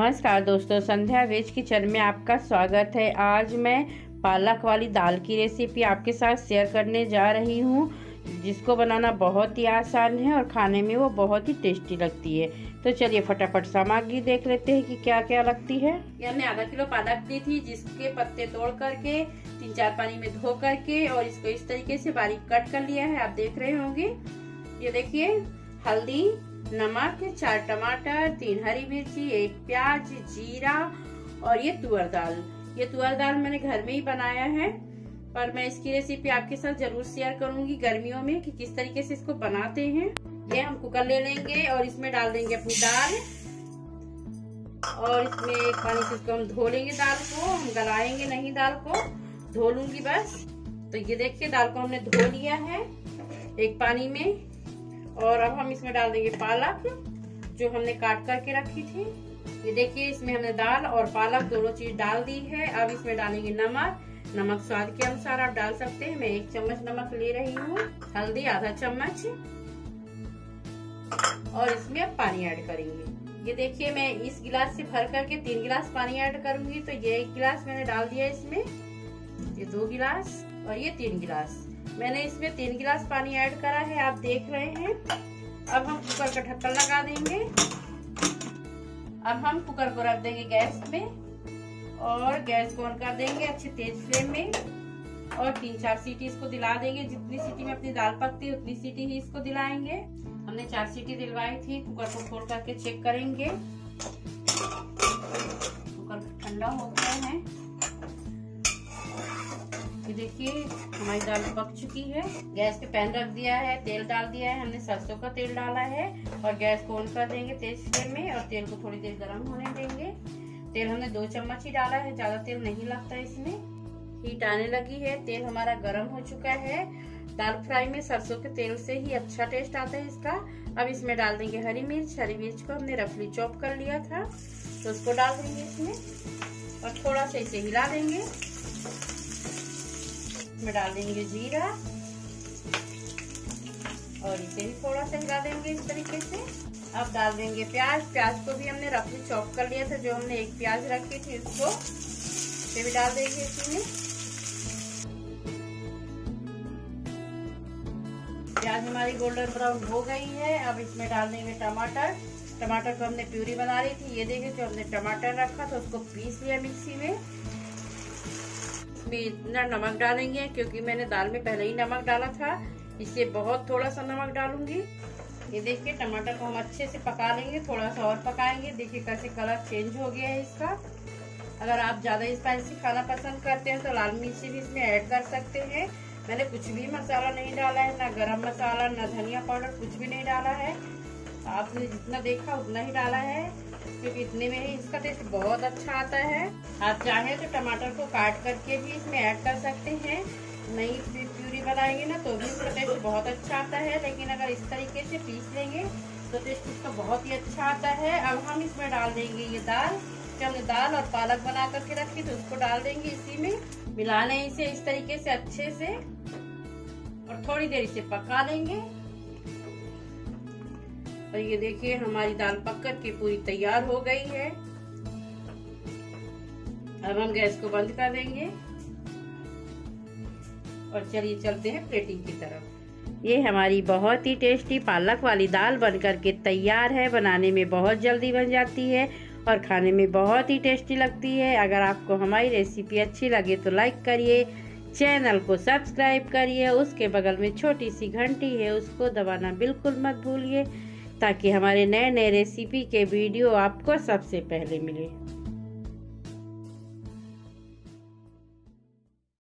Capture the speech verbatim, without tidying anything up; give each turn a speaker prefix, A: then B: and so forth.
A: नमस्कार दोस्तों, संध्या veg kitchen में आपका स्वागत है। आज मैं पालक वाली दाल की रेसिपी आपके साथ शेयर करने जा रही हूँ, जिसको बनाना बहुत ही आसान है और खाने में वो बहुत ही टेस्टी लगती है। तो चलिए फटाफट सामग्री देख लेते हैं कि क्या क्या लगती है। ये हमने आधा किलो पालक ली थी, जिसके पत्ते तोड़ करके तीन चार पानी में धो करके और इसको इस तरीके से बारीक कट कर लिया है। आप देख रहे होंगे। ये देखिए, हल्दी, नमक, चार टमाटर, तीन हरी मिर्ची, एक प्याज, जीरा और ये तुअर दाल। ये तुअर दाल मैंने घर में ही बनाया है, पर मैं इसकी रेसिपी आपके साथ जरूर शेयर करूंगी गर्मियों में कि किस तरीके से इसको बनाते हैं। ये हम कुकर ले लेंगे और इसमें डाल देंगे अपनी दाल और इसमें एक पानी से इसको हम धो लेंगे। दाल को हम गलाएंगे नहीं, दाल को धो लूंगी बस। तो ये देखिए, दाल को हमने धो लिया है एक पानी में। और अब हम इसमें डाल देंगे पालक, जो हमने काट करके रखी थी। ये देखिए, इसमें हमने दाल और पालक दोनों चीज डाल दी है। अब इसमें डालेंगे नमक। नमक स्वाद के अनुसार आप डाल सकते हैं। मैं एक चम्मच नमक ले रही हूँ। हल्दी आधा चम्मच और इसमें अब पानी ऐड करेंगे। ये देखिए, मैं इस गिलास से भर करके तीन गिलास पानी ऐड करूंगी। तो ये एक गिलास मैंने डाल दिया इसमें, ये दो गिलास और ये तीन गिलास। मैंने इसमें तीन गिलास पानी ऐड करा है, आप देख रहे हैं। अब हम कुकर का ढक्कन लगा देंगे। अब हम कुकर को रख देंगे गैस में और गैस को ऑन कर देंगे अच्छे तेज फ्लेम में और तीन चार सीटी इसको दिला देंगे। जितनी सीटी में अपनी दाल पकती है उतनी सीटी ही इसको दिलाएंगे। हमने चार सीटी दिलवाई थी। कुकर को खोल करके चेक करेंगे। कुकर ठंडा हो गया है। ये देखिए, हमारी दाल पक चुकी है। गैस पे पैन रख दिया है, तेल डाल दिया है। हमने सरसों का तेल डाला है और गैस को ऑन कर देंगे तेज फ्लेम में और तेल को थोड़ी देर गर्म होने देंगे। तेल हमने दो चम्मच ही डाला है, ज्यादा तेल नहीं लगता इसमें। हीट आने लगी है, तेल हमारा गर्म हो चुका है। दाल फ्राई में सरसों के तेल से ही अच्छा टेस्ट आता है इसका। अब इसमें डाल देंगे हरी मिर्च। हरी मिर्च को हमने रफली चॉप कर लिया था, तो उसको डाल देंगे इसमें और थोड़ा सा इसे हिला देंगे। इसमें डाल देंगे जीरा और इसे भी थोड़ा सा हिला देंगे इस तरीके से। अब डाल देंगे प्याज। प्याज को भी हमने रफली चॉप कर लिया था, जो हमने एक प्याज रखी थी उसको इसे भी डाल देंगे इसमें। प्याज हमारी गोल्डन ब्राउन हो गई है। अब इसमें डाल देंगे टमाटर। टमाटर को हमने प्यूरी बना रही थी। ये देखिए, जो हमने टमाटर रखा था उसको पीस लिया मिक्सी में। इसमें इतना नमक डालेंगे क्योंकि मैंने दाल में पहले ही नमक डाला था, इसलिए बहुत थोड़ा सा नमक डालूंगी। ये देखिए, टमाटर को हम अच्छे से पका लेंगे, थोड़ा सा और पकाएंगे। देखिए कैसे कलर चेंज हो गया है इसका। अगर आप ज्यादा स्पाइसी खाना पसंद करते हैं तो लाल मिर्ची भी इसमें ऐड कर सकते हैं। मैंने कुछ भी मसाला नहीं डाला है, ना गरम मसाला, ना धनिया पाउडर, कुछ भी नहीं डाला है। आपने जितना देखा उतना ही डाला है, क्योंकि इतने में ही इसका टेस्ट बहुत अच्छा आता है। आप चाहें तो टमाटर को काट करके भी इसमें ऐड कर सकते हैं। नई प्यूरी बनाएंगे ना तो भी इसका टेस्ट बहुत अच्छा आता है, लेकिन अगर इस तरीके से पीस लेंगे तो टेस्ट इसका बहुत ही अच्छा आता है। अब हम इसमें डाल देंगे ये दाल, जो हमने दाल और पालक बना करके रखी तो उसको डाल देंगे इसी में। मिला लें इसे इस तरीके से अच्छे से और थोड़ी देर इसे पका लेंगे। और ये देखिए, हमारी दाल पक कर के पूरी तैयार हो गई है। अब हम गैस को बंद कर देंगे और चलिए चलते हैं प्लेटिंग की तरफ। ये हमारी बहुत ही टेस्टी पालक वाली दाल बनकर के तैयार है। बनाने में बहुत जल्दी बन जाती है और खाने में बहुत ही टेस्टी लगती है। अगर आपको हमारी रेसिपी अच्छी लगे तो लाइक करिए, चैनल को सब्सक्राइब करिए। उसके बगल में छोटी सी घंटी है, उसको दबाना बिल्कुल मत भूलिए, ताकि हमारे नए नए रेसिपी के वीडियो आपको सबसे पहले मिले।